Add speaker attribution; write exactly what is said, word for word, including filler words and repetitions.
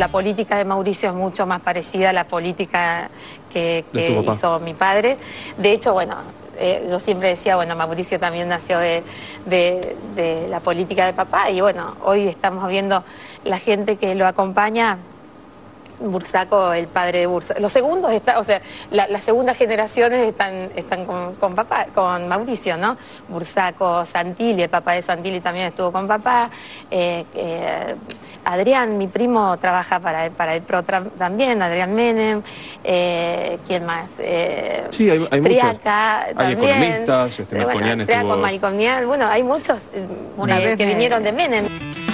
Speaker 1: la política de Mauricio es mucho más parecida a la política que, que hizo mi padre. De hecho, bueno, eh, yo siempre decía, bueno, Mauricio también nació de, de, de la política de papá, y bueno, hoy estamos viendo la gente que lo acompaña. Bursaco, el padre de Bursaco. Los segundos, está, o sea, la, las segundas generaciones están, están con, con papá, con Mauricio, ¿no? Bursaco, Santilli, el papá de Santilli también estuvo con papá. Eh, eh, Adrián, mi primo, trabaja para, para el PRO también, Adrián Menem. Eh, ¿Quién más? Eh,
Speaker 2: sí, hay, hay
Speaker 1: Triaca,
Speaker 2: muchos. Hay
Speaker 1: también.
Speaker 2: economistas, este,
Speaker 1: bueno,
Speaker 2: Marconian
Speaker 1: Triaca,
Speaker 2: estuvo...
Speaker 1: Mariconian, bueno, hay muchos eh,
Speaker 3: Una
Speaker 1: eh,
Speaker 3: vez
Speaker 1: que
Speaker 3: me...
Speaker 1: vinieron de Menem.